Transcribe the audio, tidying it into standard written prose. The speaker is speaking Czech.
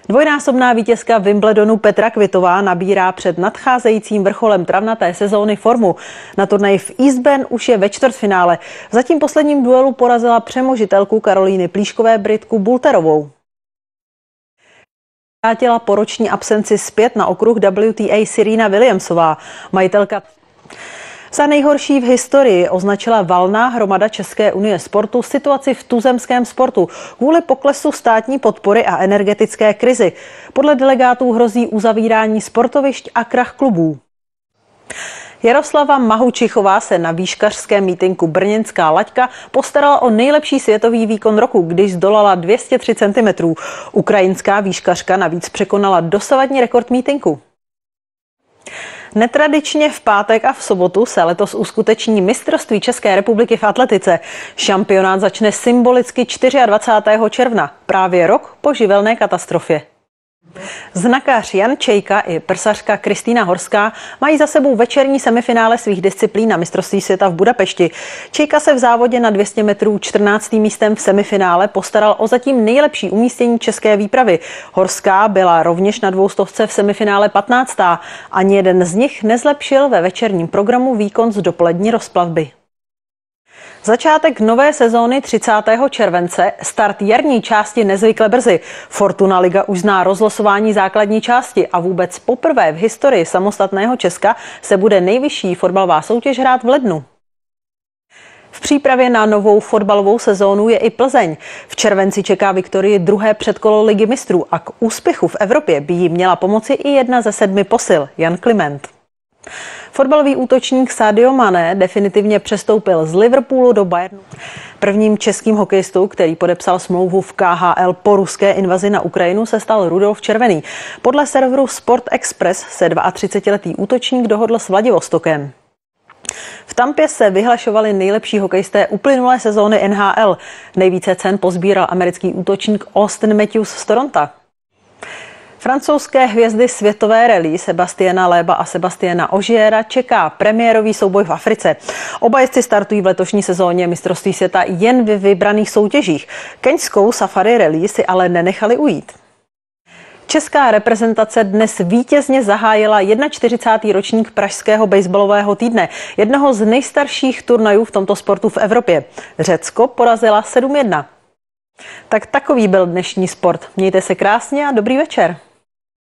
Dvojnásobná vítězka Wimbledonu Petra Kvitová nabírá před nadcházejícím vrcholem travnaté sezóny formu. Na turnaji v Eastbourne už je ve čtvrtfinále. V zatím posledním duelu porazila přemožitelku Karolíny Plíškové Britku Bulterovou. Vrátila po roční absenci zpět na okruh WTA Serena Williamsová. Majitelka za nejhorší v historii označila valná hromada České unie sportu situaci v tuzemském sportu kvůli poklesu státní podpory a energetické krizi. Podle delegátů hrozí uzavírání sportovišť a krach klubů. Jaroslava Mahučichová se na výškařském mítinku Brněnská laťka postarala o nejlepší světový výkon roku, když zdolala 203 cm. Ukrajinská výškařka navíc překonala dosavadní rekord mítinku. Netradičně v pátek a v sobotu se letos uskuteční mistrovství České republiky v atletice. Šampionát začne symbolicky 24. června, právě rok po živelné katastrofě. Znakář Jan Čejka i prsařka Kristýna Horská mají za sebou večerní semifinále svých disciplín na mistrovství světa v Budapešti. Čejka se v závodě na 200 metrů 14. místem v semifinále postaral o zatím nejlepší umístění české výpravy. Horská byla rovněž na 200 v semifinále 15. Ani jeden z nich nezlepšil ve večerním programu výkon z dopolední rozplavby. Začátek nové sezóny 30. července, start jarní části nezvykle brzy. Fortuna Liga už zná rozlosování základní části a vůbec poprvé v historii samostatného Česka se bude nejvyšší fotbalová soutěž hrát v lednu. V přípravě na novou fotbalovou sezónu je i Plzeň. V červenci čeká Viktorii druhé předkolo Ligy mistrů a k úspěchu v Evropě by jí měla pomoci i jedna ze 7 posil, Jan Kliment. Fotbalový útočník Sadio Mané definitivně přestoupil z Liverpoolu do Bayernu. Prvním českým hokejistou, který podepsal smlouvu v KHL po ruské invazi na Ukrajinu, se stal Rudolf Červený. Podle serveru Sport Express se 32letý útočník dohodl s Vladivostokem. V Tampě se vyhlašovali nejlepší hokejisté uplynulé sezóny NHL. Nejvíce cen pozbíral americký útočník Austin Matthews z Toronto. Francouzské hvězdy světové rally Sebastiana Loeba a Sebastiana Ogiera čeká premiérový souboj v Africe. Oba jezdci startují v letošní sezóně mistrovství světa jen ve vybraných soutěžích. Keňskou Safari Rally si ale nenechali ujít. Česká reprezentace dnes vítězně zahájila 41. ročník pražského baseballového týdne, jednoho z nejstarších turnajů v tomto sportu v Evropě. Řecko porazila 7-1. Tak takový byl dnešní sport. Mějte se krásně a dobrý večer.